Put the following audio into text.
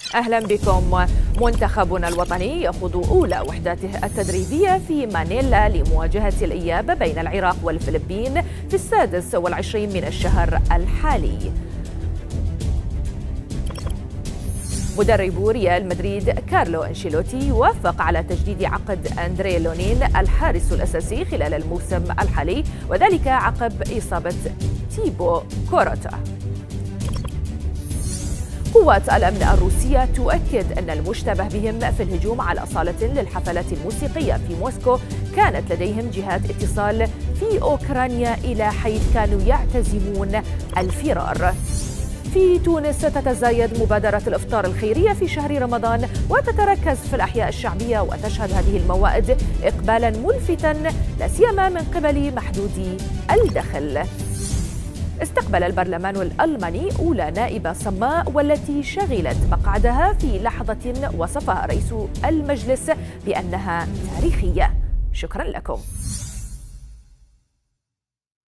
أهلا بكم. منتخبنا الوطني يخوض أولى وحداته التدريبية في مانيلا لمواجهة الإياب بين العراق والفلبين في 26 من الشهر الحالي. مدرب ريال مدريد كارلو أنشيلوتي وافق على تجديد عقد أندري لونين الحارس الأساسي خلال الموسم الحالي، وذلك عقب إصابة تيبو كوروتا. قوات الأمن الروسية تؤكد أن المشتبه بهم في الهجوم على صالة للحفلات الموسيقية في موسكو كانت لديهم جهات اتصال في أوكرانيا إلى حيث كانوا يعتزمون الفرار. في تونس تتزايد مبادرة الإفطار الخيرية في شهر رمضان وتتركز في الأحياء الشعبية، وتشهد هذه الموائد إقبالا ملفتا لا سيما من قبل محدودي الدخل. استقبل البرلمان الألماني أولى نائبة صماء والتي شغلت مقعدها في لحظة وصفها رئيس المجلس بأنها تاريخية. شكرا لكم.